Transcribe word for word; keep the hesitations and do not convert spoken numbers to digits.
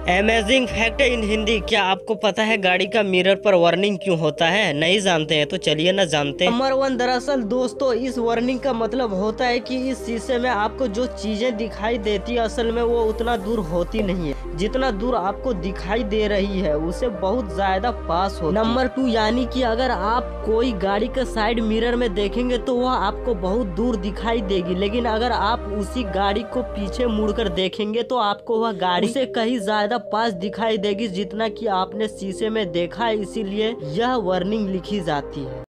Amazing fact in Hindi. क्या आपको पता है गाड़ी का मिरर पर वार्निंग क्यों होता है? नहीं जानते हैं तो चलिए ना जानते हैं। नंबर वन, दरअसल दोस्तों इस वार्निंग का मतलब होता है कि इस शीशे में आपको जो चीजें दिखाई देती है असल में वो उतना दूर होती नहीं है। जितना दूर आपको दिखाई दे रही है उसे बहुत ज्यादा पास हो। नंबर टू, यानी कि अगर आप कोई गाड़ी का साइड मिरर में देखेंगे तो वह आपको बहुत दूर दिखाई देगी, लेकिन अगर आप उसी गाड़ी को पीछे मुड़कर देखेंगे तो आपको वह गाड़ी से कहीं ज्यादा पास दिखाई देगी जितना कि आपने शीशे में देखा है। इसीलिए यह वार्निंग लिखी जाती है।